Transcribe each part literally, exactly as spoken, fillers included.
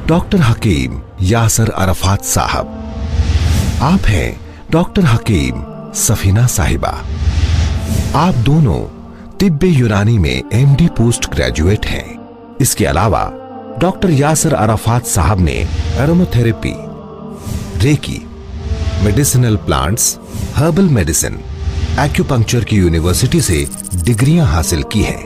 Doctor हकीम यासर अरफात साहब। आप हैं डॉक्टर हकीम सफीना साहिबा। आप दोनों तिब्बे यूनानी में एमडी पोस्ट ग्रेजुएट हैं। इसके अलावा डॉक्टर यासर अरफात साहब ने aromatherapy, reiki, medicinal plants, herbal medicine, acupuncture की यूनिवर्सिटी से डिग्रियां हासिल की हैं।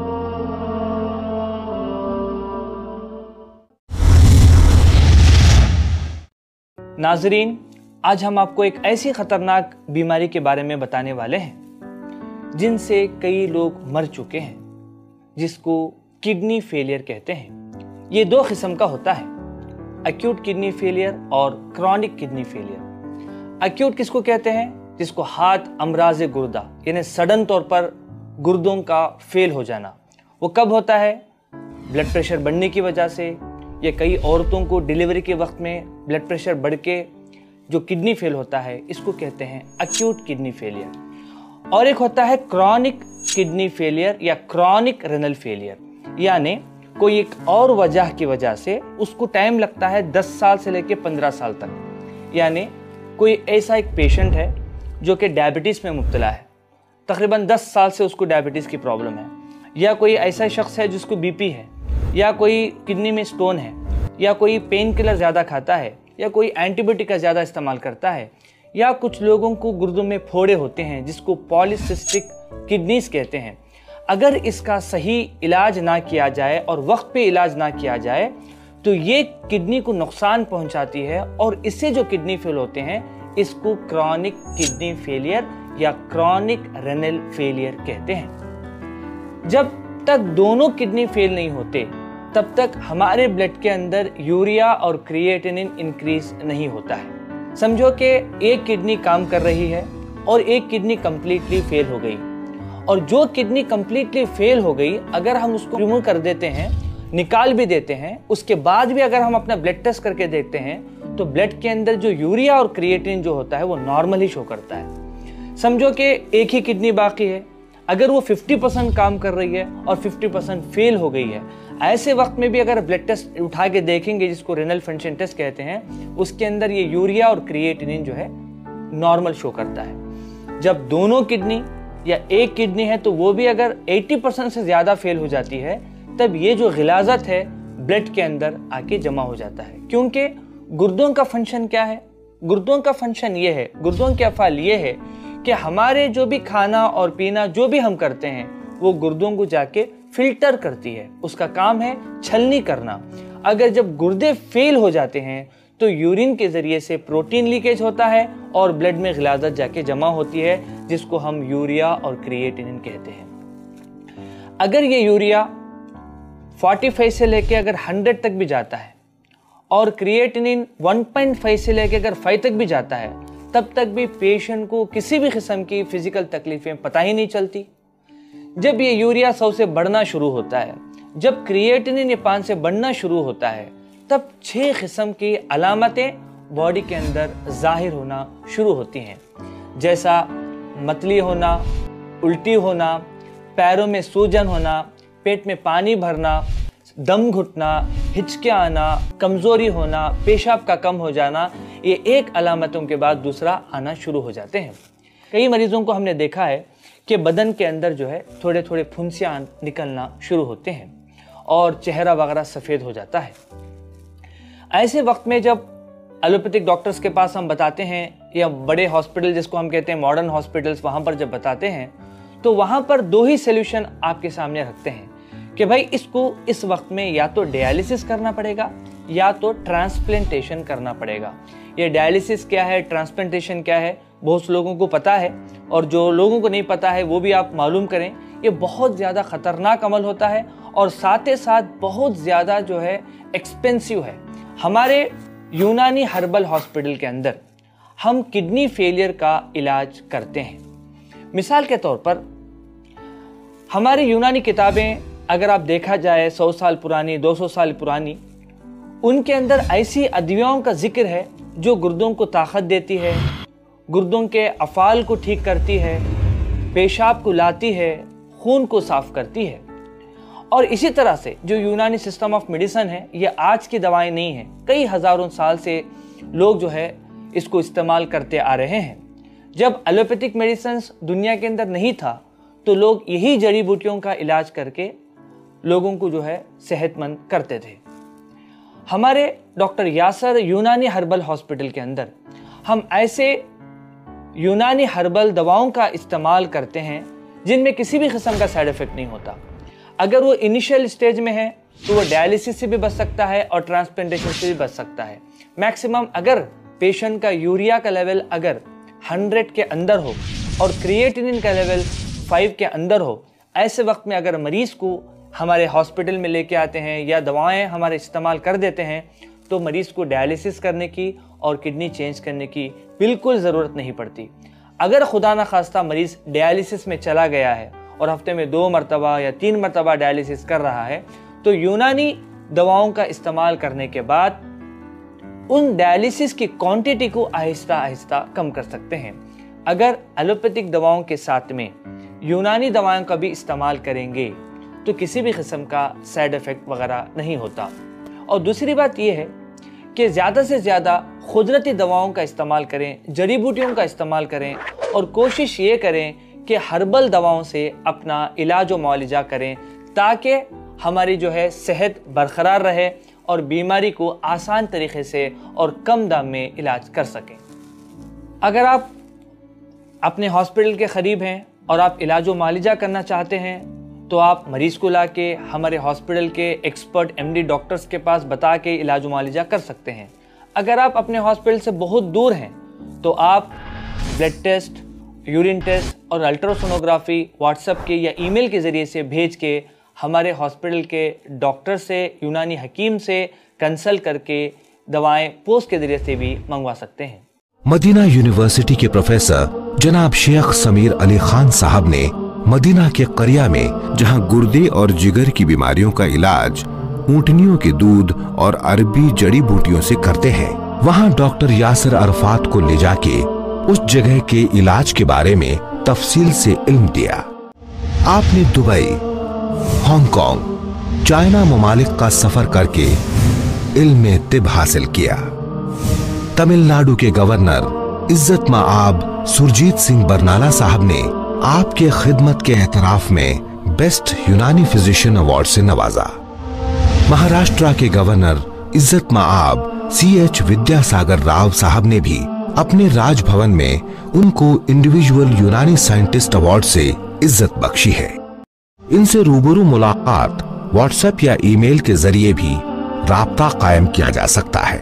नाजरीन, आज हम आपको एक ऐसी खतरनाक बीमारी के बारे में बताने वाले हैं जिनसे कई लोग मर चुके हैं, जिसको किडनी फेलियर कहते हैं। ये दो किस्म का होता है, एक्यूट किडनी फेलियर और क्रॉनिक किडनी फेलियर। एक्यूट किसको कहते हैं? जिसको हाथ अमराज गुर्दा यानी सडन तौर पर गुर्दों का फेल हो जाना। वो कब होता है? ब्लड प्रेशर बढ़ने की वजह से, या कई औरतों को डिलीवरी के वक्त में ब्लड प्रेशर बढ़ के जो किडनी फेल होता है, इसको कहते हैं एक्यूट किडनी फेलियर। और एक होता है क्रॉनिक किडनी फेलियर या क्रॉनिक रेनल फेलियर, यानी कोई एक और वजह की वजह से उसको टाइम लगता है दस साल से लेकर पंद्रह साल तक। यानी कोई ऐसा एक पेशेंट है जो कि डायबिटीज़ में मुब्तला है, तकरीबन दस साल से उसको डायबिटीज़ की प्रॉब्लम है, या कोई ऐसा शख्स है जिसको बीपी है, या कोई किडनी में स्टोन है, या कोई पेन किलर ज़्यादा खाता है, या कोई एंटीबायोटिक का ज़्यादा इस्तेमाल करता है, या कुछ लोगों को गुर्दों में फोड़े होते हैं जिसको पॉलीसिस्टिक किडनीज कहते हैं। अगर इसका सही इलाज ना किया जाए और वक्त पे इलाज ना किया जाए तो ये किडनी को नुकसान पहुंचाती है, और इससे जो किडनी फेल होते हैं इसको क्रॉनिक किडनी फेलियर या क्रॉनिक रेनल फेलियर कहते हैं। जब तक दोनों किडनी फेल नहीं होते तब तक हमारे ब्लड के अंदर यूरिया और क्रिएटिनिन इंक्रीज नहीं होता है। समझो कि एक किडनी काम कर रही है और एक किडनी कंप्लीटली फेल हो गई, और जो किडनी कंप्लीटली फेल हो गई अगर हम उसको रिमूव कर देते हैं, निकाल भी देते हैं, उसके बाद भी अगर हम अपना ब्लड टेस्ट करके देखते हैं तो ब्लड के अंदर जो यूरिया और क्रिएटिनिन जो होता है वो नॉर्मल ही शो करता है। समझो कि एक ही किडनी बाकी है, अगर वो पचास परसेंट काम कर रही है और पचास परसेंट फेल हो गई है, ऐसे वक्त में भी अगर ब्लड टेस्ट उठा के देखेंगे जिसको रेनल फंक्शन टेस्ट कहते हैं, उसके अंदर ये यूरिया और क्रिएटिनिन जो है नॉर्मल शो करता है। जब दोनों किडनी या एक किडनी है तो वो भी अगर अस्सी परसेंट से ज्यादा फेल हो जाती है, तब ये जो गिलाजत है ब्लड के अंदर आके जमा हो जाता है। क्योंकि गुर्दों का फंक्शन क्या है? गुर्दों का फंक्शन ये है, गुर्दों के अफ़ाल ये है कि हमारे जो भी खाना और पीना जो भी हम करते हैं वो गुर्दों को जाके फिल्टर करती है, उसका काम है छलनी करना। अगर जब गुर्दे फेल हो जाते हैं तो यूरिन के जरिए से प्रोटीन लीकेज होता है और ब्लड में गिलाजत जाके जमा होती है, जिसको हम यूरिया और क्रिएटिनिन कहते हैं। अगर ये यूरिया पैंतालीस से लेके अगर सौ तक भी जाता है और क्रिएटिनिन एक पॉइंट पाँच से लेके अगर पाँच तक भी जाता है, तब तक भी पेशेंट को किसी भी किस्म की फिजिकल तकलीफें पता ही नहीं चलती। जब ये यूरिया सौ से बढ़ना शुरू होता है, जब क्रिएटिनिन ये पाँच से बढ़ना शुरू होता है, तब छह किस्म की अलामतें बॉडी के अंदर जाहिर होना शुरू होती हैं, जैसा मतली होना, उल्टी होना, पैरों में सूजन होना, पेट में पानी भरना, दम घुटना, हिचके आना, कमजोरी होना, पेशाब का कम हो जाना। ये एक अलामतों के बाद दूसरा आना शुरू हो जाते हैं। कई मरीजों को हमने देखा है कि बदन के अंदर जो है थोड़े थोड़े फुंसियां निकलना शुरू होते हैं और चेहरा वगैरह सफ़ेद हो जाता है। ऐसे वक्त में जब एलोपैथिक डॉक्टर्स के पास हम बताते हैं, या बड़े हॉस्पिटल जिसको हम कहते हैं मॉडर्न हॉस्पिटल्स, वहाँ पर जब बताते हैं तो वहाँ पर दो ही सोल्यूशन आपके सामने रखते हैं कि भाई इसको इस वक्त में या तो डायलिसिस करना पड़ेगा या तो ट्रांसप्लांटेशन करना पड़ेगा। ये डायलिसिस क्या है, ट्रांसप्लांटेशन क्या है, बहुत लोगों को पता है, और जो लोगों को नहीं पता है वो भी आप मालूम करें। ये बहुत ज़्यादा ख़तरनाक अमल होता है और साथ ही साथ बहुत ज़्यादा जो है एक्सपेंसिव है। हमारे यूनानी हर्बल हॉस्पिटल के अंदर हम किडनी फेलियर का इलाज करते हैं। मिसाल के तौर पर हमारी यूनानी किताबें अगर आप देखा जाए सौ साल पुरानी, दो सौ साल पुरानी, उनके अंदर ऐसी अदवियाओं का जिक्र है जो गुर्दों को ताकत देती है, गुर्दों के अफ़ाल को ठीक करती है, पेशाब को लाती है, खून को साफ करती है। और इसी तरह से जो यूनानी सिस्टम ऑफ मेडिसिन है, ये आज की दवाएं नहीं है, कई हजारों साल से लोग जो है इसको इस्तेमाल करते आ रहे हैं। जब एलोपैथिक मेडिसिन दुनिया के अंदर नहीं था तो लोग यही जड़ी बूटियों का इलाज करके लोगों को जो है सेहतमंद करते थे। हमारे doctor Yasar Unani herbal hospital के अंदर हम ऐसे यूनानी हर्बल दवाओं का इस्तेमाल करते हैं जिनमें किसी भी किस्म का साइड इफेक्ट नहीं होता। अगर वो इनिशियल स्टेज में है तो वो डायलिसिस से भी बच सकता है और ट्रांसप्लांटेशन से भी बच सकता है। मैक्सिमम अगर पेशेंट का यूरिया का लेवल अगर हंड्रेड के अंदर हो और क्रिएटिनिन का लेवल फाइव के अंदर हो, ऐसे वक्त में अगर मरीज को हमारे हॉस्पिटल में लेके आते हैं या दवाएं हमारे इस्तेमाल कर देते हैं तो मरीज को डायलिसिस करने की और किडनी चेंज करने की बिल्कुल ज़रूरत नहीं पड़ती। अगर खुदा न खास्ता मरीज डायलिसिस में चला गया है और हफ्ते में दो मरतबा या तीन मरतबा डायलिसिस कर रहा है तो यूनानी दवाओं का इस्तेमाल करने के बाद उन डायलिसिस की क्वांटिटी को आहिस्ता आहिस्ता कम कर सकते हैं। अगर एलोपैथिक दवाओं के साथ में यूनानी दवाओं का भी इस्तेमाल करेंगे तो किसी भी किस्म का साइड इफेक्ट वगैरह नहीं होता। और दूसरी बात यह है कि ज़्यादा से ज़्यादा कुदरती दवाओं का इस्तेमाल करें, जड़ी बूटियों का इस्तेमाल करें और कोशिश ये करें कि हर्बल दवाओं से अपना इलाज व मुआलजा करें ताकि हमारी जो है सेहत बरकरार रहे और बीमारी को आसान तरीके से और कम दाम में इलाज कर सकें। अगर आप अपने हॉस्पिटल के करीब हैं और आप इलाज व मुआलजा करना चाहते हैं तो आप मरीज़ को ला के हमारे हॉस्पिटल के एक्सपर्ट एमडी डॉक्टर्स के पास बता के इलाज मुआलजा कर सकते हैं। अगर आप अपने हॉस्पिटल से बहुत दूर हैं तो आप ब्लड टेस्ट, यूरिन टेस्ट और अल्ट्रासोनोग्राफी व्हाट्सएप के या ईमेल के ज़रिए से भेज के हमारे हॉस्पिटल के डॉक्टर से, यूनानी हकीम से कंसल्ट करके दवाएं पोस्ट के ज़रिए से भी मंगवा सकते हैं। मदीना यूनिवर्सिटी के प्रोफेसर जनाब शेख समीर अली खान साहब ने मदीना के करिया में, जहां गुर्दे और जिगर की बीमारियों का इलाज ऊंटनियों के दूध और अरबी जड़ी बूटियों से करते हैं, वहां डॉक्टर यासर अरफात को ले जाके उस जगह के इलाज के बारे में तफसील से इल्म दिया। आपने दुबई, हांगकांग, चाइना ममालिक का सफर करके इल्म तिब हासिल किया। तमिलनाडु के गवर्नर इज्जत माआब सुरजीत सिंह बरनाला साहब ने आपके खिदमत के एतराफ में बेस्ट यूनानी फिजिशियन अवार्ड से नवाजा। महाराष्ट्र के गवर्नर इज्जत माआब सी एच विद्यासागर राव साहब ने भी अपने राजभवन में उनको इंडिविजुअल यूनानी साइंटिस्ट अवार्ड से इज्जत बख्शी है। इनसे रूबरू मुलाकात व्हाट्सएप या ईमेल के जरिए भी राब्ता कायम किया जा सकता है।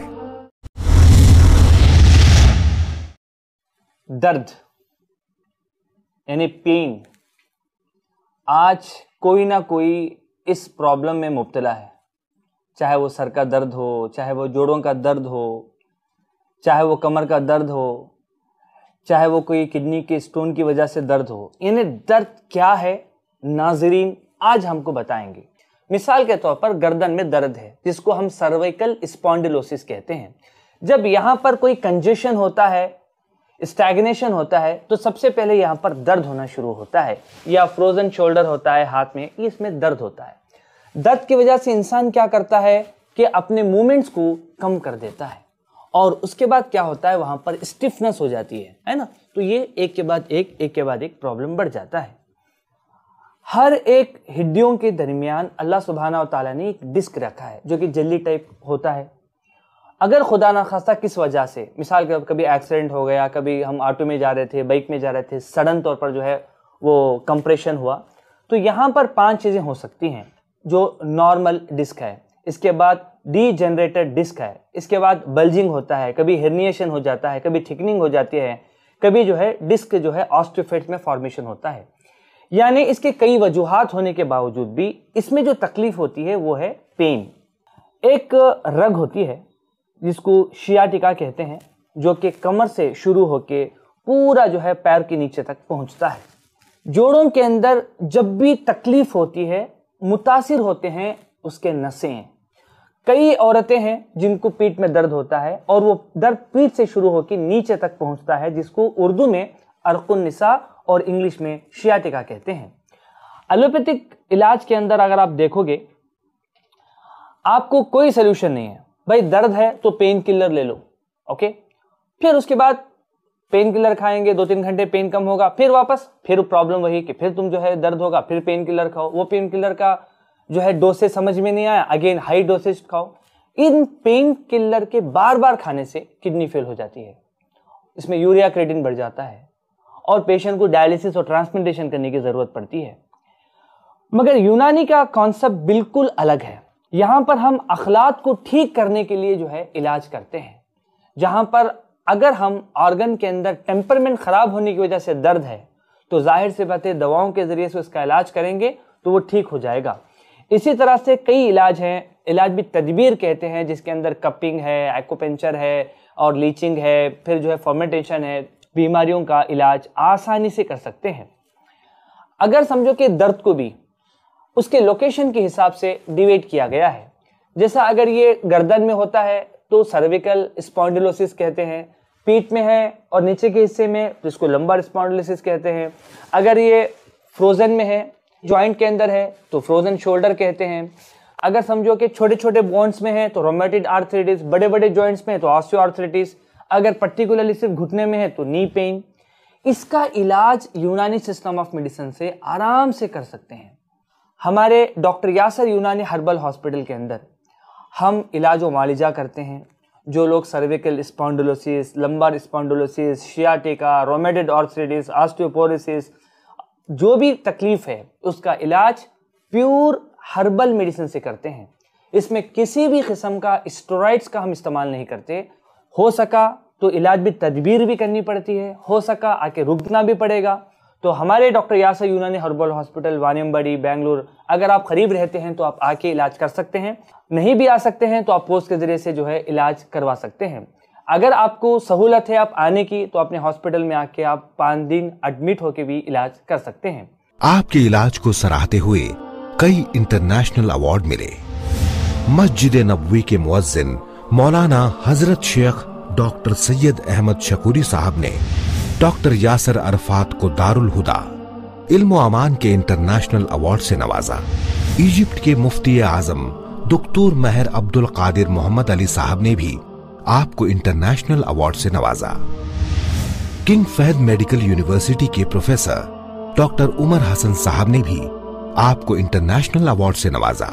दर्द यानी पेन, आज कोई ना कोई इस प्रॉब्लम में मुब्तला है। चाहे वो सर का दर्द हो, चाहे वो जोड़ों का दर्द हो, चाहे वो कमर का दर्द हो, चाहे वो कोई किडनी के स्टोन की वजह से दर्द हो। यानी दर्द क्या है नाजरीन आज हमको बताएंगे। मिसाल के तौर पर गर्दन में दर्द है जिसको हम सर्वाइकल स्पॉन्डिलोसिस कहते हैं। जब यहाँ पर कोई कंजेशन होता है, स्टैग्नेशन होता है, तो सबसे पहले यहाँ पर दर्द होना शुरू होता है, या फ्रोजन शोल्डर होता है हाथ में, इसमें दर्द होता है। दर्द की वजह से इंसान क्या करता है कि अपने मूवमेंट्स को कम कर देता है और उसके बाद क्या होता है, वहाँ पर स्टिफनेस हो जाती है, है ना। तो ये एक के बाद एक एक के बाद एक प्रॉब्लम बढ़ जाता है। हर एक हड्डियों के दरमियान अल्लाह सुब्हाना व तआला ने एक डिस्क रखा है जो कि जेली टाइप होता है। अगर खुदा ना खास्ता किस वजह से, मिसाल के कभी एक्सीडेंट हो गया, कभी हम ऑटो में जा रहे थे, बाइक में जा रहे थे, सडन तौर पर जो है वो कंप्रेशन हुआ, तो यहाँ पर पांच चीज़ें हो सकती हैं। जो नॉर्मल डिस्क है, इसके बाद डीजेनरेटेड डिस्क है, इसके बाद बल्जिंग होता है, कभी हेर्निएशन हो जाता है, कभी थिकनिंग हो जाती है, कभी जो है डिस्क जो है ऑस्टियोफेट में फॉर्मेशन होता है। यानी इसके कई वजूहात होने के बावजूद भी इसमें जो तकलीफ होती है वो है पेन। एक रग होती है जिसको शियाटिका कहते हैं, जो कि कमर से शुरू होके पूरा जो है पैर के नीचे तक पहुंचता है। जोड़ों के अंदर जब भी तकलीफ होती है मुतासिर होते हैं उसके नसें। कई औरतें हैं जिनको पीठ में दर्द होता है और वो दर्द पीठ से शुरू होकर नीचे तक पहुंचता है, जिसको उर्दू में अर्कुन निसा और इंग्लिश में शियाटिका कहते हैं। एलोपैथिक इलाज के अंदर अगर आप देखोगे, आपको कोई सोल्यूशन नहीं है। भाई दर्द है तो पेन किलर ले लो, ओके, फिर उसके बाद पेन किलर खाएंगे, दो तीन घंटे पेन कम होगा, फिर वापस फिर प्रॉब्लम वही कि फिर तुम जो है दर्द होगा, फिर पेन किलर खाओ, वो पेन किलर का जो है डोसेज समझ में नहीं आया, अगेन हाई डोसेज खाओ। इन पेन किलर के बार बार खाने से किडनी फेल हो जाती है, इसमें यूरिया क्रिएटिन बढ़ जाता है और पेशेंट को डायलिसिस और ट्रांसप्लांटेशन करने की जरूरत पड़ती है। मगर यूनानी का कॉन्सेप्ट बिल्कुल अलग है। यहां पर हम अखलाक को ठीक करने के लिए जो है इलाज करते हैं। जहां पर अगर हम ऑर्गन के अंदर टेम्परमेंट खराब होने की वजह से दर्द है तो जाहिर से बात है दवाओं के जरिए से उसका इलाज करेंगे तो वो ठीक हो जाएगा। इसी तरह से कई इलाज हैं, इलाज भी तदबीर कहते हैं, जिसके अंदर कपिंग है, एक्यूपंक्चर है और लीचिंग है, फिर जो है फर्मेंटेशन है। बीमारियों का इलाज आसानी से कर सकते हैं। अगर समझो कि दर्द को भी उसके लोकेशन के हिसाब से डिवाइड किया गया है। जैसा अगर ये गर्दन में होता है तो सर्विकल स्पॉन्डिलोसिस कहते हैं, पीठ में है और नीचे के हिस्से में जिसको लंबर स्पॉन्डिलोसिस कहते हैं। अगर ये फ्रोजन में है, जॉइंट के अंदर है तो फ्रोजन शोल्डर कहते हैं। अगर समझो कि छोटे छोटे बोन्स में है तो रोमेटॉइड आर्थराइटिस, बड़े बड़े जॉइंट्स में है तो ऑस्टियोआर्थराइटिस, अगर पर्टिकुलरली सिर्फ घुटने में है तो नी पेन। इसका इलाज यूनानी सिस्टम ऑफ मेडिसिन से आराम से कर सकते हैं। हमारे doctor Yasar Unani herbal hospital के अंदर हम इलाज व मालिजा करते हैं। जो लोग cervical spondylosis, lumbar spondylosis, sciatica, rheumatoid arthritis, osteoporosis, जो भी तकलीफ है उसका इलाज प्योर हर्बल मेडिसिन से करते हैं। इसमें किसी भी किस्म का स्टेरॉइड्स का हम इस्तेमाल नहीं करते। हो सका तो इलाज भी तदबीर भी करनी पड़ती है, हो सका आके रुकना भी पड़ेगा। तो हमारे doctor Yasar Unani herbal hospital वानियम्बडी Bengaluru, अगर आप करीब रहते हैं तो आप आके इलाज कर सकते हैं। नहीं भी आ सकते हैं तो आप पोस्ट के जरिए से जो है इलाज करवा सकते हैं। अगर आपको सहूलत है आप आने की तो अपने हॉस्पिटल में आके आप पाँच दिन एडमिट होके भी इलाज कर सकते हैं। आपके इलाज को सराहते हुए कई इंटरनेशनल अवार्ड मिले। मस्जिद नबवी के मुअज्जिन मौलाना हजरत शेख डॉक्टर सैयद अहमद शकूरी साहब ने डॉक्टर यासर अरफात को दारुल हुदा इल्म अमान के इंटरनेशनल अवार्ड से नवाजा। इजिप्ट के मुफ्ती आजम दुक्तूर महर अब्दुल कादिर मोहम्मद अली साहब ने भी आपको इंटरनेशनल अवार्ड से नवाजा। किंग फहद मेडिकल यूनिवर्सिटी के प्रोफेसर डॉक्टर उमर हसन साहब ने भी आपको इंटरनेशनल अवार्ड से नवाजा।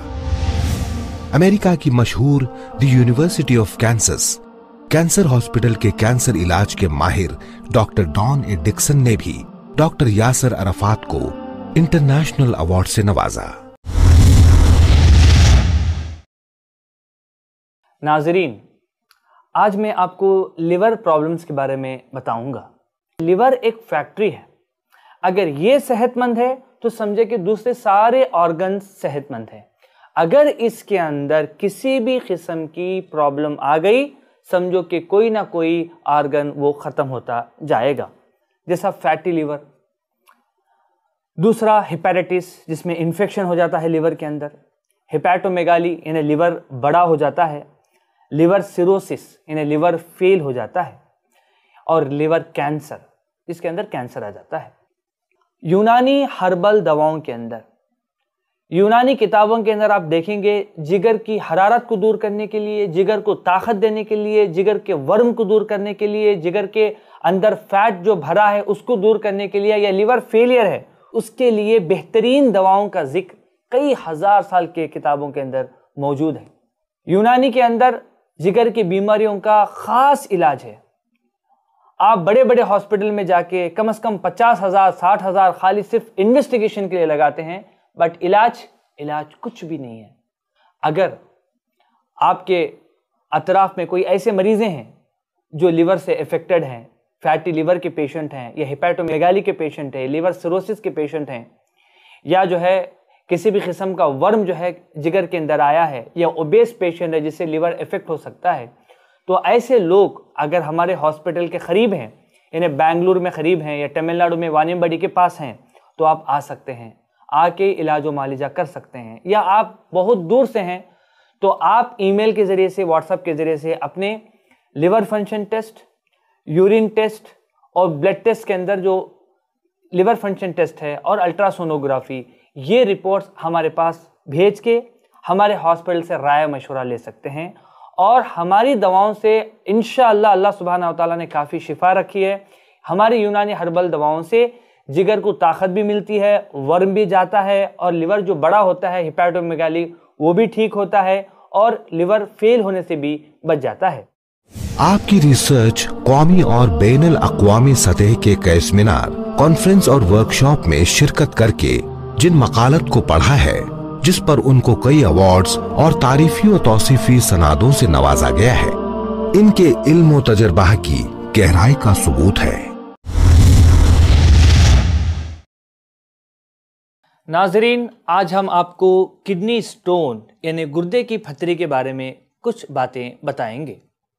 अमेरिका की मशहूर the university of Kansas cancer hospital के कैंसर इलाज के माहिर डॉक्टर डॉन ए डिक्सन ने भी डॉक्टर यासर अरफात को इंटरनेशनल अवार्ड से नवाजा। नाजरीन, आज मैं आपको लिवर प्रॉब्लम्स के बारे में बताऊंगा। लिवर एक फैक्ट्री है। अगर ये सेहतमंद है तो समझे कि दूसरे सारे ऑर्गन्स सेहतमंद हैं। अगर इसके अंदर किसी भी किस्म की प्रॉब्लम आ गई, समझो कि कोई ना कोई ऑर्गन वो खत्म होता जाएगा। जैसा फैटी लिवर, दूसरा हेपेटाइटिस जिसमें इन्फेक्शन हो जाता है लिवर के अंदर, हेपेटोमेगाली यानी लिवर बड़ा हो जाता है, लिवर सिरोसिस यानी लिवर फेल हो जाता है, और लिवर कैंसर जिसके अंदर कैंसर आ जाता है। यूनानी हर्बल दवाओं के अंदर, यूनानी किताबों के अंदर आप देखेंगे जिगर की हरारत को दूर करने के लिए, जिगर को ताकत देने के लिए, जिगर के वर्म को दूर करने के लिए, जिगर के अंदर फैट जो भरा है उसको दूर करने के लिए, या लिवर फेलियर है उसके लिए बेहतरीन दवाओं का जिक्र कई हजार साल के किताबों के अंदर मौजूद है। यूनानी के अंदर जिगर की बीमारियों का खास इलाज है। आप बड़े बड़े हॉस्पिटल में जाके कम से कम पचास हजार साठ हजार खाली सिर्फ इन्वेस्टिगेशन के लिए लगाते हैं, बट इलाज इलाज कुछ भी नहीं है। अगर आपके अतराफ में कोई ऐसे मरीजें हैं जो लिवर से अफेक्टेड हैं, फैटी लिवर के पेशेंट हैं, या हेपेटोमेगाली के पेशेंट हैं, लिवर सिरोसिस के पेशेंट हैं, या जो है किसी भी किस्म का वर्म जो है जिगर के अंदर आया है, या ओबेस पेशेंट है जिससे लिवर इफेक्ट हो सकता है, तो ऐसे लोग अगर हमारे हॉस्पिटल के करीब हैं, यानी बेंगलुरु में करीब हैं या तमिलनाडु में वानियम्बडी के पास हैं, तो आप आ सकते हैं, आके इलाज व मालिजा कर सकते हैं। या आप बहुत दूर से हैं तो आप ईमेल के ज़रिए से, व्हाट्सएप के ज़रिए से अपने liver function test, urine test और ब्लड टेस्ट के अंदर जो लिवर फंक्शन टेस्ट है और अल्ट्रासोनोग्राफी, ये रिपोर्ट्स हमारे पास भेज के हमारे हॉस्पिटल से राय मशवरा ले सकते हैं। और हमारी दवाओं से इंशाअल्लाह अल्लाह सुब्हानहू व तआला ने काफ़ी शिफा रखी है। हमारी यूनानी हर्बल दवाओं से जिगर को ताकत भी मिलती है, वर्म भी जाता है, और लिवर जो बड़ा होता है हिपैटोमेगाली वो भी ठीक होता है, और लिवर फेल होने से भी बच जाता है। आपकी रिसर्च कौमी और बैनुल अक़वामी सतह के कई सेमिनार, कॉन्फ्रेंस और वर्कशॉप में शिरकत करके जिन मकालत को पढ़ा है, जिस पर उनको कई अवार्ड्स और तारीफी और तौसीफी सनादों से नवाजा गया है, इनके इल्म और तजर्बा की गहराई का सबूत है। नाजरीन, आज हम आपको किडनी स्टोन यानी गुर्दे की फतरी के बारे में कुछ बातें बताएंगे।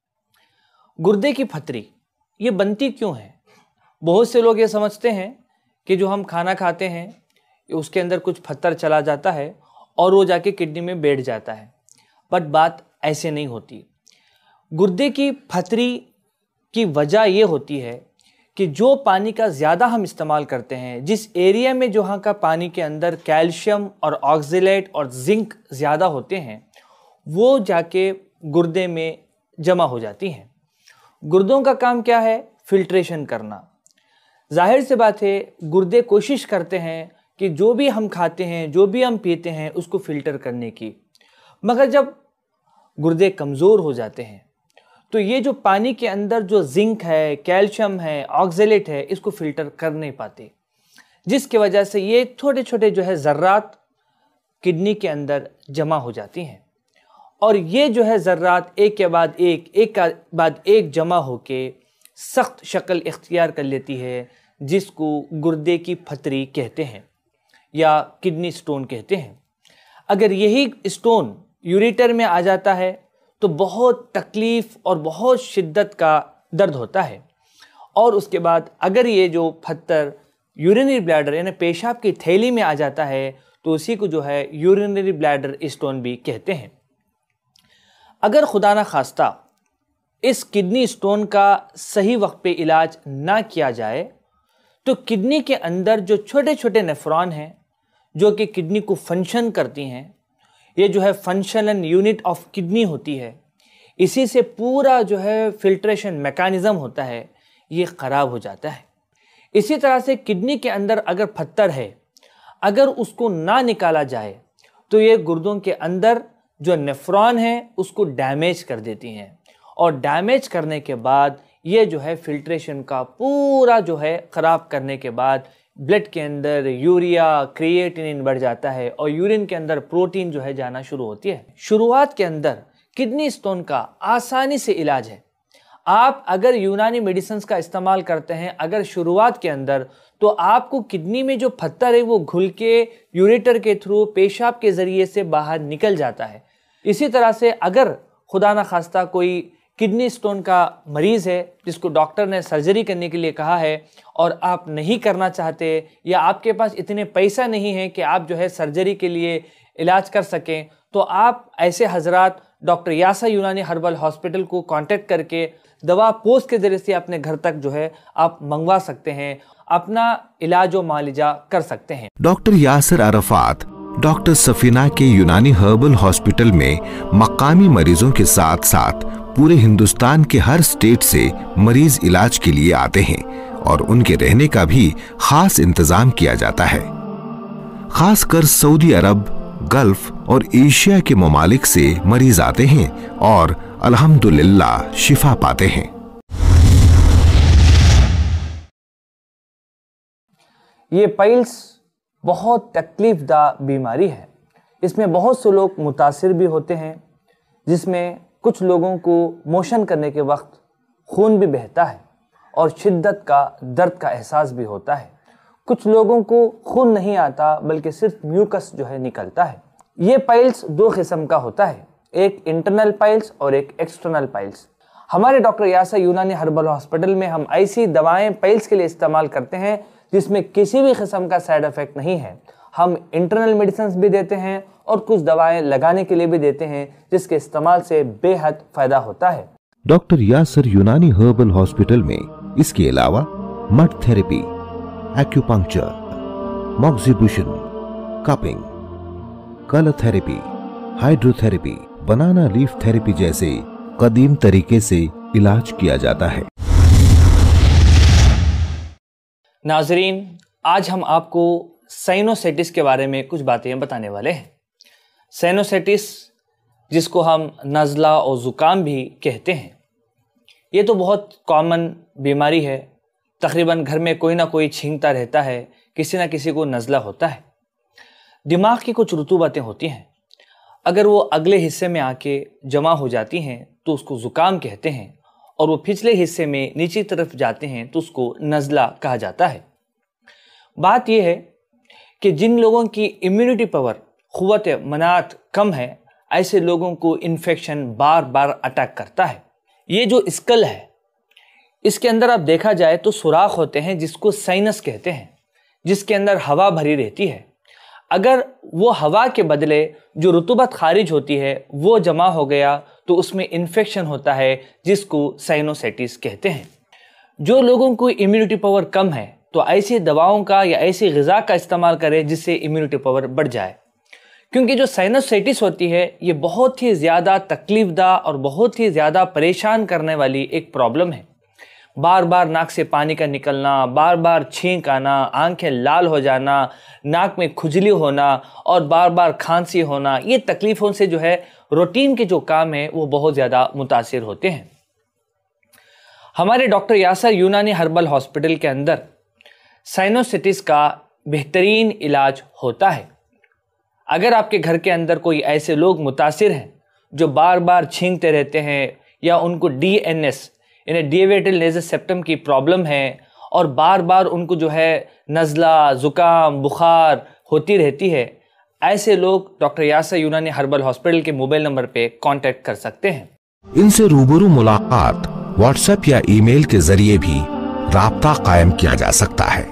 गुर्दे की फतरी ये बनती क्यों है? बहुत से लोग ये समझते हैं कि जो हम खाना खाते हैं उसके अंदर कुछ पत्थर चला जाता है और वो जाके किडनी में बैठ जाता है, बट बात ऐसे नहीं होती। गुर्दे की फतरी की वजह ये होती है कि जो पानी का ज़्यादा हम इस्तेमाल करते हैं, जिस एरिया में जहाँ का पानी के अंदर कैल्शियम और ऑक्जेलेट और जिंक ज़्यादा होते हैं, वो जाके गुर्दे में जमा हो जाती हैं। गुर्दों का काम क्या है? फिल्ट्रेशन करना। जाहिर सी बात है, गुर्दे कोशिश करते हैं कि जो भी हम खाते हैं, जो भी हम पीते हैं, उसको फिल्टर करने की, मगर जब गुर्दे कमज़ोर हो जाते हैं तो ये जो पानी के अंदर जो जिंक है, कैल्शियम है, ऑक्जेलेट है, इसको फिल्टर कर नहीं पाते, जिसकी वजह से ये छोटे छोटे जो है ज़र्रात किडनी के अंदर जमा हो जाती हैं, और ये जो है ज़र्रात एक के बाद एक एक के बाद एक जमा होके सख्त शक्ल इख्तियार कर लेती है, जिसको गुर्दे की फतरी कहते हैं या किडनी स्टोन कहते हैं। अगर यही स्टोन यूरेटर में आ जाता है तो बहुत तकलीफ़ और बहुत शिद्दत का दर्द होता है, और उसके बाद अगर ये जो पत्थर यूरिनरी ब्लैडर यानी पेशाब की थैली में आ जाता है तो उसी को जो है यूरिनरी ब्लैडर स्टोन भी कहते हैं। अगर खुदा ना खास्ता इस किडनी स्टोन का सही वक्त पे इलाज ना किया जाए तो किडनी के अंदर जो छोटे छोटे नेफ्रॉन हैं जो कि किडनी को फंक्शन करती हैं, ये जो है फंक्शनल यूनिट ऑफ किडनी होती है, इसी से पूरा जो है फिल्ट्रेशन मैकेनिज़्म होता है, ये ख़राब हो जाता है। इसी तरह से किडनी के अंदर अगर पत्थर है, अगर उसको ना निकाला जाए तो ये गुर्दों के अंदर जो नेफ्रॉन है उसको डैमेज कर देती हैं, और डैमेज करने के बाद ये जो है फिल्ट्रेशन का पूरा जो है ख़राब करने के बाद ब्लड के अंदर यूरिया, क्रिएटिनिन बढ़ जाता है, और यूरिन के अंदर प्रोटीन जो है जाना शुरू होती है। शुरुआत के अंदर किडनी स्टोन का आसानी से इलाज है। आप अगर यूनानी मेडिसिन्स का इस्तेमाल करते हैं अगर शुरुआत के अंदर, तो आपको किडनी में जो पत्थर है वो घुल के यूरेटर के थ्रू पेशाब के ज़रिए से बाहर निकल जाता है। इसी तरह से अगर खुदा न खास्ता कोई किडनी स्टोन का मरीज़ है जिसको डॉक्टर ने सर्जरी करने के लिए कहा है और आप नहीं करना चाहते, या आपके पास इतने पैसा नहीं है कि आप जो है सर्जरी के लिए इलाज कर सकें, तो आप ऐसे हजरात doctor Yasar Unani herbal hospital को कांटेक्ट करके दवा पोस्ट के ज़रिए से अपने घर तक जो है आप मंगवा सकते हैं, अपना इलाज व मालिजा कर सकते हैं। डॉक्टर यासर अरफात डॉक्टर सफीना के यूनानी हर्बल हॉस्पिटल में मकामी मरीजों के साथ साथ पूरे हिंदुस्तान के हर स्टेट से मरीज इलाज के लिए आते हैं, और उनके रहने का भी खास इंतजाम किया जाता है। खासकर सऊदी अरब, गल्फ और एशिया के ममालिक से मरीज आते हैं और अल्हम्दुलिल्लाह शिफा पाते हैं। ये पाइल्स बहुत तकलीफदा बीमारी है। इसमें बहुत से लोग मुतासिर भी होते हैं, जिसमें कुछ लोगों को मोशन करने के वक्त खून भी बहता है और शिद्दत का दर्द का एहसास भी होता है। कुछ लोगों को खून नहीं आता बल्कि सिर्फ म्यूकस जो है निकलता है। ये पाइल्स दो किस्म का होता है, एक इंटरनल पाइल्स और एक एक्सटर्नल पाइल्स। हमारे doctor Yasar Unani herbal hospital में हम ऐसी दवाएं पाइल्स के लिए इस्तेमाल करते हैं जिसमें किसी भी किस्म का साइड इफ़ेक्ट नहीं है। हम इंटरनल मेडिसिन भी देते हैं और कुछ दवाएं लगाने के लिए भी देते हैं, जिसके इस्तेमाल से बेहद फ़ायदा होता है। Doctor Yasar Unani herbal hospital में इसके अलावा mud therapy, acupuncture, moxibustion, cupping, colour therapy, hydrotherapy, banana leaf therapy जैसे कदीम तरीके से इलाज किया जाता है। नाजरीन, आज हम आपको साइनोसाइटिस के बारे में कुछ बातें बताने वाले हैं। साइनोसाइटिस, जिसको हम नज़ला और ज़ुकाम भी कहते हैं, ये तो बहुत कॉमन बीमारी है। तकरीबन घर में कोई ना कोई छींकता रहता है, किसी ना किसी को नज़ला होता है। दिमाग की कुछ रुतूबतें होती हैं, अगर वो अगले हिस्से में आके जमा हो जाती हैं तो उसको ज़ुकाम कहते हैं, और वो पिछले हिस्से में नीचे तरफ जाते हैं तो उसको नज़ला कहा जाता है। बात यह है कि जिन लोगों की इम्यूनिटी पावर, क़ुव्वत मनात कम है, ऐसे लोगों को इन्फेक्शन बार बार अटैक करता है। ये जो स्कल है, इसके अंदर आप देखा जाए तो सुराख होते हैं जिसको साइनस कहते हैं, जिसके अंदर हवा भरी रहती है। अगर वो हवा के बदले जो रुतूबत खारिज होती है वो जमा हो गया तो उसमें इन्फेक्शन होता है, जिसको साइनोसाइटिस कहते हैं। जो लोगों को इम्यूनिटी पावर कम है तो ऐसी दवाओं का या ऐसी ग़िज़ा का इस्तेमाल करें जिससे इम्यूनिटी पावर बढ़ जाए, क्योंकि जो साइनोसाइटिस होती है ये बहुत ही ज़्यादा तकलीफ़दा और बहुत ही ज़्यादा परेशान करने वाली एक प्रॉब्लम है। बार बार नाक से पानी का निकलना, बार बार छींक आना, आंखें लाल हो जाना, नाक में खुजली होना और बार बार खांसी होना, ये तकलीफ़ों से जो है रूटीन के जो काम है वो बहुत ज़्यादा मुतासिर होते हैं। हमारे doctor Yasar Unani herbal hospital के अंदर साइनोसाइटिस का बेहतरीन इलाज होता है। अगर आपके घर के अंदर कोई ऐसे लोग मुतासिर हैं जो बार बार छींकते रहते हैं, या उनको डी एन एस यानी डिएविएटेड नेज़ल सेप्टम की प्रॉब्लम है और बार बार उनको जो है नज़ला, ज़ुकाम, बुखार होती रहती है, ऐसे लोग doctor Yasar Unani herbal hospital के मोबाइल नंबर पे कांटेक्ट कर सकते हैं। इनसे रूबरू मुलाकात व्हाट्सएप या ईमेल के जरिए भी राब्ता कायम किया जा सकता है।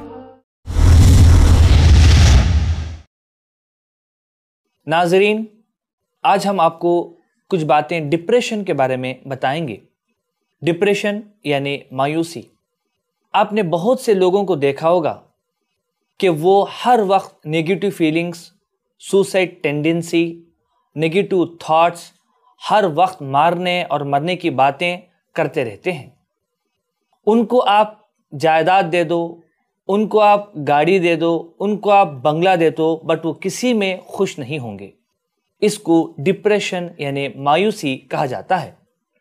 नाजरीन, आज हम आपको कुछ बातें डिप्रेशन के बारे में बताएंगे। डिप्रेशन यानी मायूसी। आपने बहुत से लोगों को देखा होगा कि वो हर वक्त negative feelings, suicide tendency, negative thoughts, हर वक्त मारने और मरने की बातें करते रहते हैं। उनको आप जायदाद दे दो, उनको आप गाड़ी दे दो, उनको आप बंगला दे दो, बट वो किसी में खुश नहीं होंगे। इसको डिप्रेशन यानी मायूसी कहा जाता है।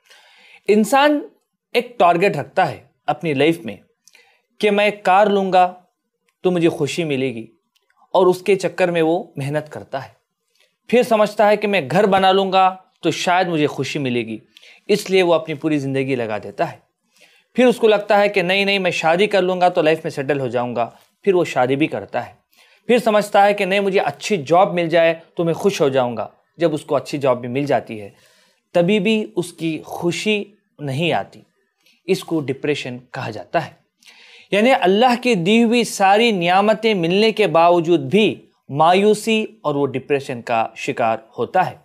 इंसान एक टारगेट रखता है अपनी लाइफ में कि मैं एक कार लूँगा तो मुझे खुशी मिलेगी, और उसके चक्कर में वो मेहनत करता है। फिर समझता है कि मैं घर बना लूँगा तो शायद मुझे खुशी मिलेगी, इसलिए वो अपनी पूरी ज़िंदगी लगा देता है। फिर उसको लगता है कि नहीं नहीं मैं शादी कर लूँगा तो लाइफ में सेटल हो जाऊँगा, फिर वो शादी भी करता है। फिर समझता है कि नहीं मुझे अच्छी जॉब मिल जाए तो मैं खुश हो जाऊँगा। जब उसको अच्छी जॉब भी मिल जाती है तभी भी उसकी खुशी नहीं आती। इसको डिप्रेशन कहा जाता है। यानी अल्लाह की दी हुई सारी नियामतें मिलने के बावजूद भी मायूसी और वो डिप्रेशन का शिकार होता है।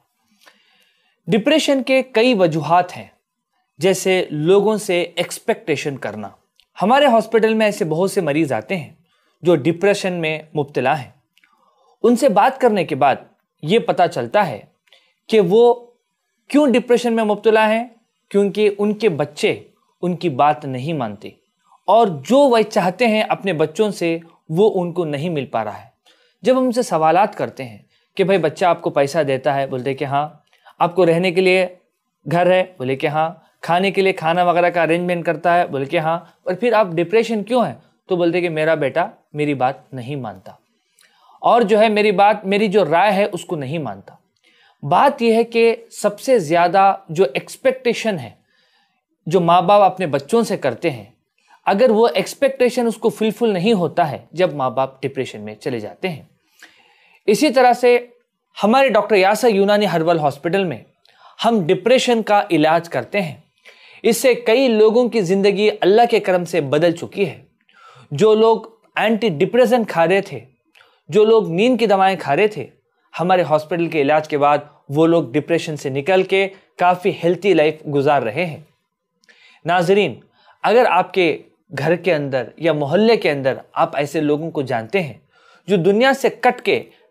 डिप्रेशन के कई वजूहात हैं, जैसे लोगों से एक्सपेक्टेशन करना। हमारे हॉस्पिटल में ऐसे बहुत से मरीज आते हैं जो डिप्रेशन में मुब्तला हैं। उनसे बात करने के बाद ये पता चलता है कि वो क्यों डिप्रेशन में मुब्तला हैं, क्योंकि उनके बच्चे उनकी बात नहीं मानते, और जो वह चाहते हैं अपने बच्चों से वो उनको नहीं मिल पा रहा है। जब हम उनसे सवालात करते हैं कि भाई बच्चा आपको पैसा देता है, बोलते कि हाँ। आपको रहने के लिए घर है, बोले कि हाँ। खाने के लिए खाना वगैरह का अरेंजमेंट करता है, बोले कि हाँ। और फिर आप डिप्रेशन क्यों है, तो बोलते कि मेरा बेटा मेरी बात नहीं मानता, और जो है मेरी बात, मेरी जो राय है उसको नहीं मानता। बात यह है कि सबसे ज़्यादा जो एक्सपेक्टेशन है जो माँ बाप अपने बच्चों से करते हैं, अगर वो एक्सपेक्टेशन उसको फुलफिल नहीं होता है जब माँ बाप डिप्रेशन में चले जाते हैं। इसी तरह से हमारे doctor Yasar Unani herbal hospital में हम डिप्रेशन का इलाज करते हैं। इससे कई लोगों की ज़िंदगी अल्लाह के करम से बदल चुकी है। जो लोग एंटी डिप्रेशन खा रहे थे, जो लोग नींद की दवाएं खा रहे थे, हमारे हॉस्पिटल के इलाज के बाद वो लोग डिप्रेशन से निकल के काफ़ी हेल्थी लाइफ गुजार रहे हैं। नाजरीन, अगर आपके घर के अंदर या मोहल्ले के अंदर आप ऐसे लोगों को जानते हैं जो दुनिया से कट के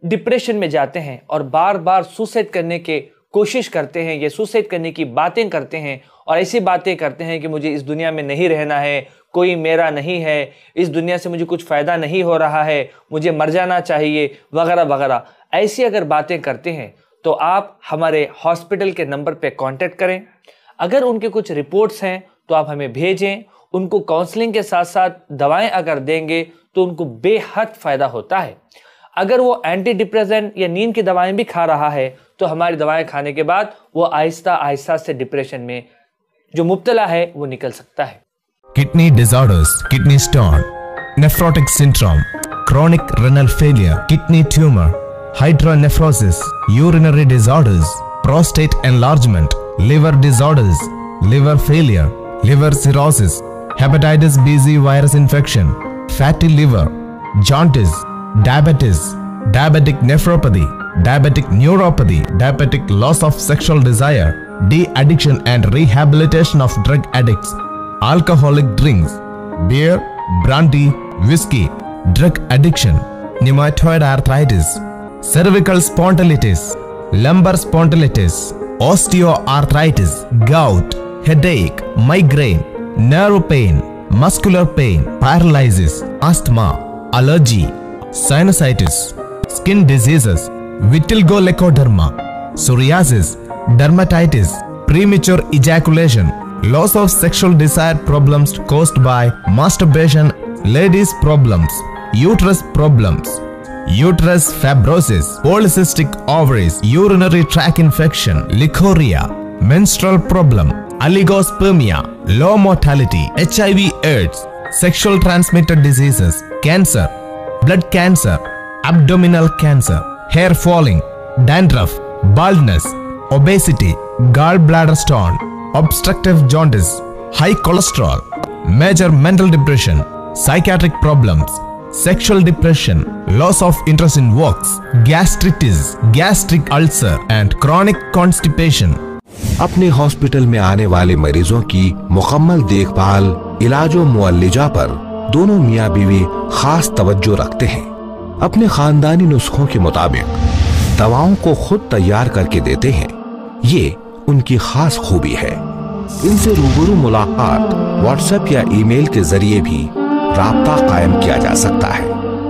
डिप्रेशन में जाते हैं और बार बार सुसाइड करने के कोशिश करते हैं, ये सुसाइड करने की बातें करते हैं और ऐसी बातें करते हैं कि मुझे इस दुनिया में नहीं रहना है, कोई मेरा नहीं है, इस दुनिया से मुझे कुछ फ़ायदा नहीं हो रहा है, मुझे मर जाना चाहिए वगैरह वगैरह, ऐसी अगर बातें करते हैं तो आप हमारे हॉस्पिटल के नंबर पे कांटेक्ट करें। अगर उनके कुछ रिपोर्ट्स हैं तो आप हमें भेजें। उनको काउंसलिंग के साथ साथ दवाएं अगर देंगे तो उनको बेहद फ़ायदा होता है। अगर वो एंटी डिप्रेसेंट या नींद की दवाएं भी खा रहा है तो हमारी दवाएं खाने के बाद वो आहिस्ता आहिस्ता से डिप्रेशन में जो मुब्तला है वो निकल सकता है। Kidney disorders, kidney stone, nephrotic syndrome, chronic renal failure, kidney tumor, hydronephrosis, urinary disorders, prostate enlargement, liver disorders, liver failure, liver cirrhosis, hepatitis B C virus infection, fatty liver, jaundice, diabetes, diabetic nephropathy, diabetic neuropathy, diabetic loss of sexual desire, de-addiction and rehabilitation of drug addicts, alcoholic drinks, beer, brandy, whiskey, drug addiction, rheumatoid arthritis, cervical spondylitis, lumbar spondylitis, osteoarthritis, gout, headache, migraine, nerve pain, muscular pain, paralysis, asthma, allergy, sinusitis, skin diseases, vitiligo lecoderma, psoriasis, dermatitis, premature ejaculation, loss of sexual desire problems caused by masturbation, ladies problems, uterus problems, uterus fibrosis, polycystic ovaries, urinary tract infection, licoria, menstrual problem, oligospermia, low mortality, H I V AIDS, sexual transmitted diseases, cancer, blood cancer, abdominal cancer, hair falling, dandruff, baldness, obesity, gallbladder stone, obstructive jaundice, high cholesterol, major mental depression, psychiatric problems, sexual depression, loss of interest in works, gastritis, gastric ulcer and chronic constipation. अपने hospital में आने वाले मरीजों की मुकम्मल देखभाल, इलाज और मुअल्लिजा पर दोनों मियाँ बीवी खास तवज्जो रखते हैं। अपने खानदानी नुस्खों के मुताबिक दवाओं को खुद तैयार करके देते हैं। ये उनकी खास खूबी है। इनसे रूबरू मुलाकात व्हाट्सएप या ईमेल के जरिए भी राब्ता कायम किया जा सकता है।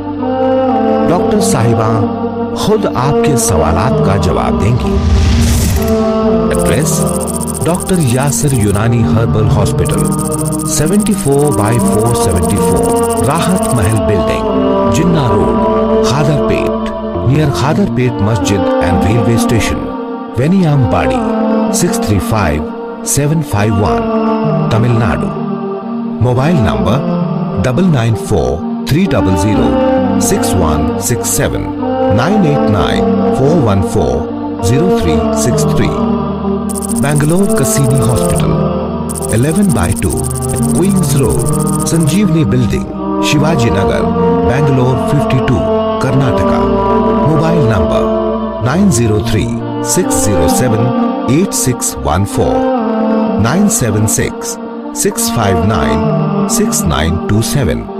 डॉक्टर साहिबा खुद आपके सवालात का जवाब देंगी। एड्रेस डॉक्टर यासिर यूनानी हर्बल हॉस्पिटल, चौहत्तर बाई चार सौ चौहत्तर Rahat Mahal building, Jinnah road, Khaderpet, near Khaderpet Masjid and railway station, Vaniyambadi, six three five seven five one, Tamil Nadu. Mobile number double nine four three double zero six one six seven, nine eight nine four one four zero three six three. Bangalore कसीनी hospital, eleven by two queens road, Sanjeevani building, Shivaji Nagar, Bangalore fifty two, Karnataka. Mobile number nine zero three six zero seven eight six one four, nine seven six six five nine six nine two seven.